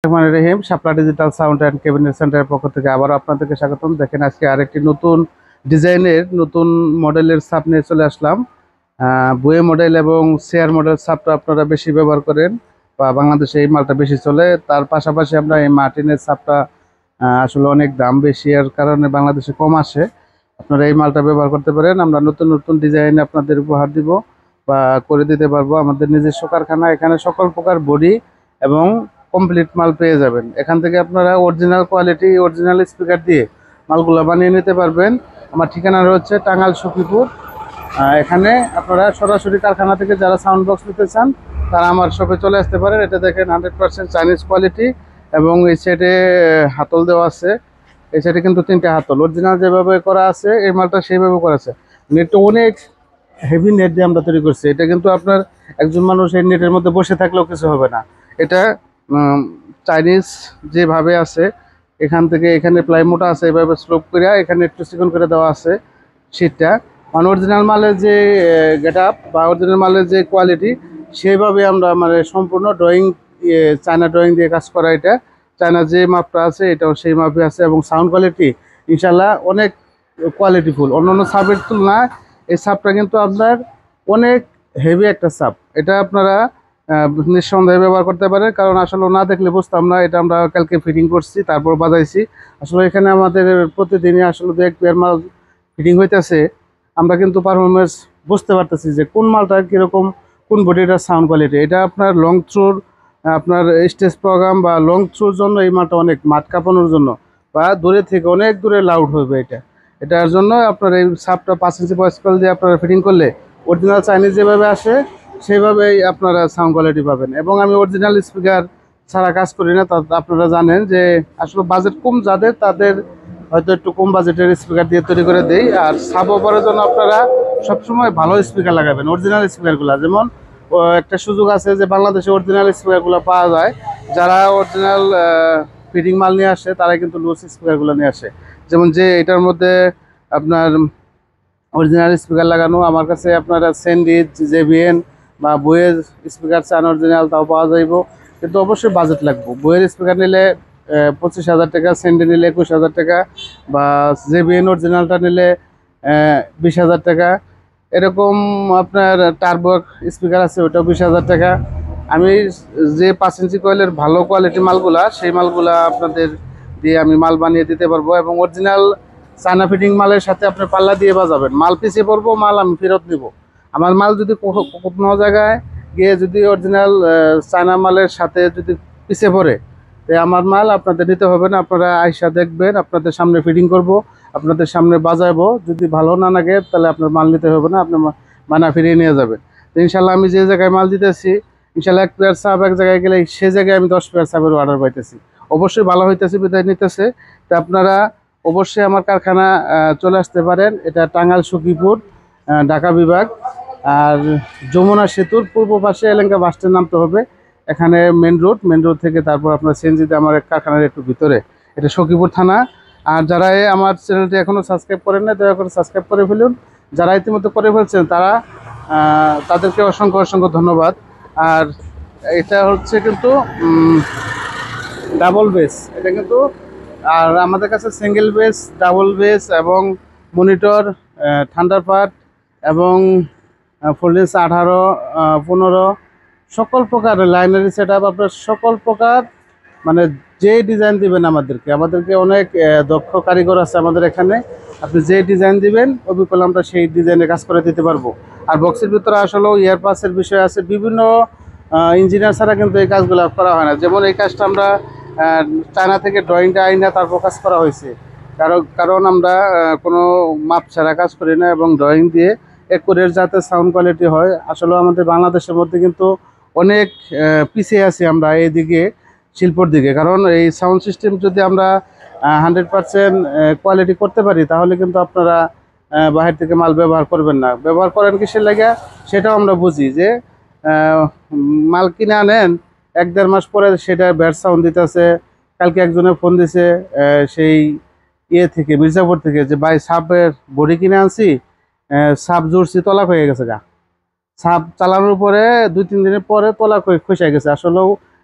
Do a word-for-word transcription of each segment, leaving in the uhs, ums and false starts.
রহমানির রহিম Shapla digital sound and cabinet সেন্টারের পক্ষ থেকে আবারও আপনাদেরকে স্বাগতম। দেখেন আজকে আরেকটি নতুন ডিজাইনের নতুন মডেলের সাপ নিয়ে চলে আসলাম। বুয়ে মডেল এবং চেয়ার মডেল সাপটা আপনারা বেশি ব্যবহার করেন বা বাংলাদেশে এই মালটা বেশি চলে। তার পাশাপাশি আমরা এই মার্টিনের সাপটা আসলে অনেক দাম বেশি, এর কারণে বাংলাদেশে কম আসে। আপনারা এই মালটা ব্যবহার করতে পারেন। আমরা নতুন নতুন ডিজাইন আপনাদের উপহার দিব বা করে দিতে পারবো। আমাদের নিজস্ব কারখানা, এখানে সকল প্রকার বডি এবং কমপ্লিট মাল পেয়ে যাবেন। এখান থেকে আপনারা অরিজিনাল কোয়ালিটি অরিজিনাল স্পিকার দিয়ে মালগুলো বানিয়ে নিতে পারবেন। আমার ঠিকানা রয়েছে টাঙ্গাইল সখীপুর। এখানে আপনারা সরাসরি কারখানা থেকে যারা সাউন্ড বক্স নিতে চান তারা আমার শপে চলে আসতে পারেন। এটা দেখেন হান্ড্রেড পার্সেন্ট চাইনিজ কোয়ালিটি এবং এই সাইডে হাতল দেওয়া আছে। এই সাইডে কিন্তু তিনটে হাতল অরিজিনাল যেভাবে করা আছে এই মালটা সেইভাবে করা আছে। নেটটা অনেক হেভি নেট দিয়ে আমরা তৈরি করছি। এটা কিন্তু আপনার একজন মানুষ এই নেটের মধ্যে বসে থাকলেও কিছু হবে না। এটা চাইনিজ যেভাবে আছে এখান থেকে এখানে প্লাই মোটা আছে, এভাবে স্লোপ করে এখানে একটু চিকন করে দেওয়া আছে শীটটা। মানে অরিজিনাল মালের যে গেট আপ বা অরিজিনাল মালের যে কোয়ালিটি সেইভাবে আমরা মানে সম্পূর্ণ ড্রয়িং চায়না ড্রয়িং দিয়ে কাজ করা। এটা চায়না যে মাপটা আছে এটাও সেই মাপে আছে এবং সাউন্ড কোয়ালিটি ইনশাল্লাহ অনেক কোয়ালিটিফুল। অন্য অন্য সাপের তুলনায় এই সাপটা কিন্তু আপনার অনেক হেভি একটা সাপ। এটা আপনারা নিঃসন্দেহে ব্যবহার করতে পারেন, কারণ আসলে না দেখলে বুঝতাম না। এটা আমরা কালকে ফিটিং করছি, তারপর বাজাইছি। আসলে এখানে আমাদের প্রতিদিনই আসলে দু এক পেয়ার মাল ফিটিং হইতেছে। আমরা কিন্তু পারফরমেন্স বুঝতে পারতেছি যে কোন মালটা কীরকম, কোন বডিটার সাউন্ড কোয়ালিটি। এটা আপনার লং থ্রোর আপনার স্টেজ প্রোগ্রাম বা লং থ্রোর জন্য এই মালটা অনেক মাঠ কাঁপানোর জন্য বা দূরে থেকে অনেক দূরে লাউড হবে। এটা এটার জন্য আপনার এই সাপটা পাঁচ ইঞ্চি পয়েসকল দিয়ে আপনারা ফিটিং করলে অরিজিনাল চাইনিজ যেভাবে আসে সেইভাবেই আপনারা সাউন্ড কোয়ালিটি পাবেন। এবং আমি অরিজিনাল স্পিকার ছাড়া কাজ করি না। তা আপনারা জানেন যে আসলে বাজেট কম যাদের, তাদের হয়তো একটু কম বাজেটের স্পিকার দিয়ে তৈরি করে দেই। আর সাব অপারের জন্য আপনারা সবসময় ভালো স্পিকার লাগাবেন, অরিজিনাল স্পিকারগুলো। যেমন একটা সুযোগ আছে যে বাংলাদেশে অরিজিনাল স্পিকারগুলো পাওয়া যায়। যারা অরিজিনাল ফিটিং মাল নিয়ে আসে তারা কিন্তু লুজ স্পিকারগুলো নিয়ে আসে। যেমন যে এটার মধ্যে আপনার অরিজিনাল স্পিকার লাগানো আমার কাছে আপনারা স্যান্ডিজ জেবিএন বা বইয়ের স্পিকার চান অরিজিনাল, তাও পাওয়া যাইব, কিন্তু অবশ্যই বাজেট লাগবে। বইয়ের স্পিকার নিলে পঁচিশ হাজার টাকা, স্যান্ডি নিলে একুশ হাজার টাকা, বা জেবিএন অরিজিনালটা নিলে বিশ হাজার টাকা। এরকম আপনার টার্বো স্পিকার আছে ওটাও বিশ হাজার টাকা। আমি যে পাঁচ ইঞ্চি কয়েলের ভালো কোয়ালিটি মালগুলা সেই মালগুলা আপনাদের দিয়ে আমি মাল বানিয়ে দিতে পারবো। এবং অরিজিনাল চায়না ফিটিং মালের সাথে আপনি পাল্লা দিয়ে বাজাবেন, মাল পিছিয়ে পড়বো, মাল আমি ফেরত নিব। আমার মাল যদি কোনো জায়গায় গিয়ে যদি অরিজিনাল চায়না মালের সাথে যদি পিছিয়ে পড়ে, তাই আমার মাল আপনাদের নিতে হবে না। আপনারা আইসা দেখবেন, আপনাদের সামনে ফিটিং করব, আপনাদের সামনে বাজাবো। যদি ভালো না লাগে তাহলে আপনার মাল নিতে হবে না, আপনি বানা ফিরিয়ে নিয়ে যাবেন। তো ইনশাল্লাহ আমি যে জায়গায় মাল দিতেছি ইনশাল্লাহ এক পেয়ার সাপ এক জায়গায় গেলে সে জায়গায় আমি দশ পেয়ার সাপের অর্ডার পাইতেছি। অবশ্যই ভালো হইতেছে, বিদায় নিতেছে। তো আপনারা অবশ্যই আমার কারখানা চলে আসতে পারেন। এটা টাঙ্গাইল সখীপুর ঢাকা বিভাগ। আর যমুনা সেতুর পূর্ব পাশে এলাকা বাস স্ট্যান্ড নামতে হবে। এখানে মেন রোড, মেন রোড থেকে তারপর আপনার সিএনজিতে আমার কারখানার একটু ভিতরে, এটা সখীপুর থানা। আর যারা আমার চ্যানেলটি এখনও সাবস্ক্রাইব করেন না দয়া করে সাবস্ক্রাইব করে ফেলুন। যারা ইতিমধ্যে করে ফেলছেন তারা তাদেরকে অসংখ্য অসংখ্য ধন্যবাদ। আর এটা হচ্ছে কিন্তু ডাবল বেস, এটা কিন্তু। আর আমাদের কাছে সিঙ্গেল বেস, ডাবল বেস এবং মনিটর, ঠান্ডার পার্ট এবং ফোল্ডেন্স আঠারো পনেরো সকল প্রকার লাইনারি সেট আপ আপনার সকল প্রকার মানে যে ডিজাইন দিবেন আমাদেরকে আমাদেরকে অনেক দক্ষ কারিগর আছে আমাদের এখানে। আপনি যে ডিজাইন দিবেন অবিকল আমরা সেই ডিজাইনে কাজ করে দিতে পারবো। আর বক্সের ভিতরে আসলেও ইয়ারপাসের বিষয় আছে, বিভিন্ন ইঞ্জিনিয়ার ছাড়া কিন্তু এই কাজগুলো করা হয় না। যেমন এই কাজটা আমরা চায়না থেকে ড্রয়িংটা আইনা তারপর কাজ করা হয়েছে, কারণ কারণ আমরা কোনো মাপ ছাড়া কাজ করি না এবং ড্রয়িং দিয়ে একুরেট যাতে সাউন্ড কোয়ালিটি হয়। আসলে আমাদের বাংলাদেশের মধ্যে কিন্তু অনেক পিছিয়ে আছি আমরা এইদিকে শিল্পর দিকে। কারণ এই সাউন্ড সিস্টেম যদি আমরা হান্ড্রেড পারসেন্ট কোয়ালিটি করতে পারি তাহলে কিন্তু আপনারা বাহির থেকে মাল ব্যবহার করবেন না। ব্যবহার করেন কিসের লাগে সেটাও আমরা বুঝি, যে মাল কিনে আনেন এক দেড় মাস পরে সেটা ব্যাড সাউন্ড দিতেছে। কালকে একজনে ফোন দিছে সেই ইয়ে থেকে, মির্জাপুর থেকে, যে ভাই সাপের বডি কিনে আনছি, সাপ জুড়ছি তলাক হয়ে গেছে গা। সাপ চালানোর পরে দুই তিন দিনের পরে তলাক হয়ে খসে গেছে। আসলেও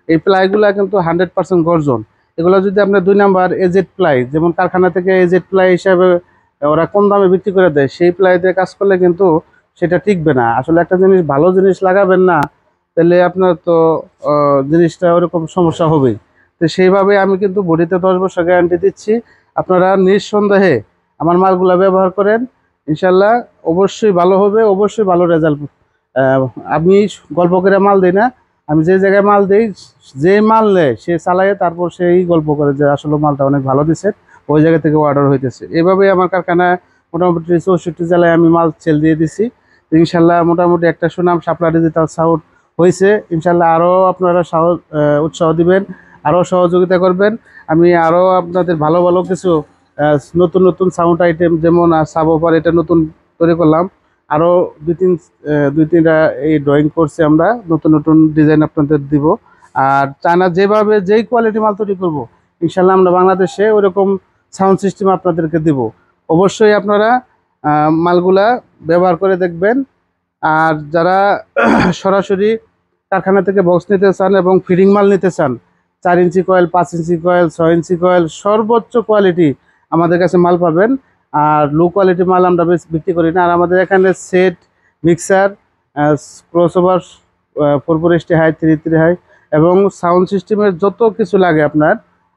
এই প্লাইগুলো কিন্তু হান্ড্রেড পার্সেন্ট গর্জন। এগুলো যদি আপনি দুই নাম্বার এজেড প্লাই, যেমন কারখানা থেকে এজেড প্লাই হিসাবে ওরা কম দামে বিক্রি করে দেয়, সেই প্লাই দিয়ে কাজ করলে কিন্তু সেটা টিকবে না। আসলে একটা জিনিস ভালো জিনিস লাগাবেন না, তাহলে আপনার তো জিনিসটা ওরকম সমস্যা হবেই। তো সেইভাবে আমি কিন্তু বডিতে দশ বছর গ্যারান্টি দিচ্ছি। আপনারা নিঃসন্দেহে আমার মালগুলা ব্যবহার করেন, ইনশাল্লাহ অবশ্যই ভালো হবে, অবশ্যই ভালো রেজাল্ট। আমি গল্প করে মাল দিই না, আমি যে জায়গায় মাল দিই, যে মাল নেয় সে চালায়, তারপর সেই গল্প করে যে আসলে মালটা অনেক ভালো দিছে, ওই জায়গা থেকে অর্ডার হইতেছে। এভাবেই আমার কারখানায় মোটামুটি চৌষট্টি জেলায় আমি মাল সেল দিয়ে দিছি। ইনশাল্লাহ মোটামুটি একটা সুনাম শাপলা ডিজিটাল সাউন্ড হয়েছে। ইনশাল্লাহ আরও আপনারা উৎসাহ দিবেন, আরও সহযোগিতা করবেন। আমি আরও আপনাদের ভালো ভালো কিছু নতুন নতুন সাউন্ড আইটেম, যেমন সাবওফার এটা নতুন তৈরি করলাম, আরও দুই তিন দুই তিনটা এই ড্রয়িং করছি আমরা, নতুন নতুন ডিজাইন আপনাদের দিব। আর চায়না যেভাবে যেই কোয়ালিটি মাল তৈরি করবো, ইনশাল্লাহ আমরা বাংলাদেশে ওইরকম সাউন্ড সিস্টেম আপনাদেরকে দিব। অবশ্যই আপনারা মালগুলা ব্যবহার করে দেখবেন। আর যারা সরাসরি কারখানা থেকে বক্স নিতে চান এবং ফিডিং মাল নিতে চান, চার ইঞ্চি কয়েল, পাঁচ ইঞ্চি কয়েল, ছয় ইঞ্চি কয়েল, সর্বোচ্চ কোয়ালিটি আমাদের কাছে মাল পাবেন। আর লো কোয়ালিটি মাল আমরা বেশ বিক্রি করি না। আর আমাদের এখানে set, mixer, crossover, four four ST high, three three high এবং সাউন্ড সিস্টেমের যত কিছু লাগে আপনার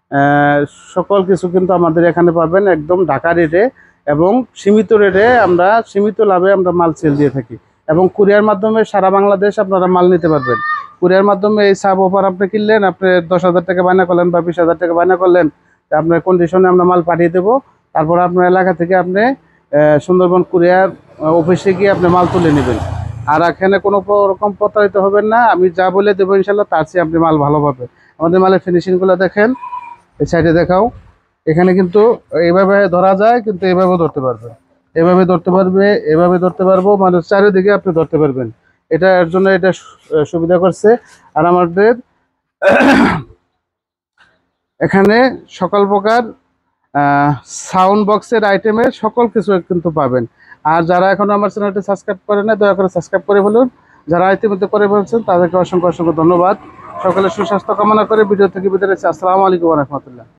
সকল কিছু কিন্তু আমাদের এখানে পাবেন একদম ঢাকা রেটে এবং সীমিত রেটে। আমরা সীমিত লাভে আমরা মাল সেল দিয়ে থাকি এবং কুরিয়ার মাধ্যমে সারা বাংলাদেশ আপনারা মাল নিতে পারবেন। কুরিয়ার মাধ্যমে এই সাব অফার আপনি কিনলেন, আপনি দশ হাজার টাকা বায়না করলেন বা বিশ হাজার টাকা বায়না করলেন, আপনার কন্ডিশনে আমরা মাল পাঠিয়ে দেবো। তারপর আপনার এলাকা থেকে আপনি সুন্দরবন কুরিয়ার অফিসে গিয়ে আপনি মাল তুলে নেবেন। আর এখানে কোনো রকম প্রতারিত হবেন না, আমি যা বলে দেবো ইনশাল্লাহ তার চেয়ে আপনি মাল ভালো পাবেন। আমাদের মালের ফিনিশিংগুলো দেখেন, এই সাইডে দেখাও, এখানে কিন্তু এইভাবে ধরা যায়, কিন্তু এইভাবেও ধরতে পারবে, এভাবে ধরতে পারবে, এভাবে ধরতে পারবো, মানে চারিদিকে আপনি ধরতে পারবেন। এটা এর জন্য এটা সুবিধা করছে। আর আমাদের এখানে সকল প্রকার সাউন্ড বক্সের আইটেমের সকল কিছু কিন্তু পাবেন। আর যারা এখনো আমার চ্যানেলটি সাবস্ক্রাইব করে না, দয়া করে সাবস্ক্রাইব করে বলুন। যারা ইতিমধ্যে করে বলছেন তাদেরকে অসংখ্য অসংখ্য ধন্যবাদ। সকলের সুস্বাস্থ্য কামনা করে ভিডিও থেকে বিদায় নিচ্ছি। আসসালামু আলাইকুম ওয়া রাহমাতুল্লাহ।